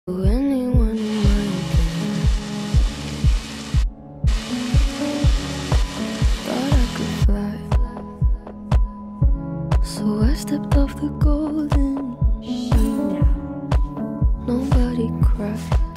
Anyone in my opinion. Thought I could fly, so I stepped off the golden. Nobody cried.